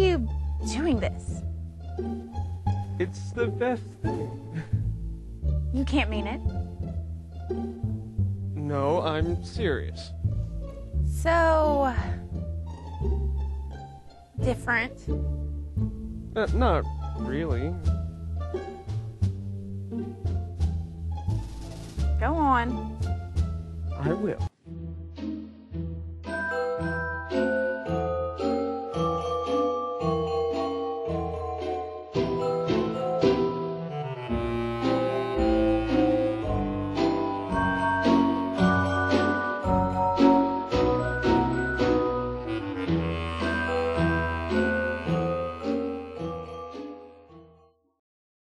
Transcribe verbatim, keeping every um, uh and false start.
you doing this? It's the best thing. You can't mean it. No, I'm serious. So... different. Uh, not really. Go on. I will.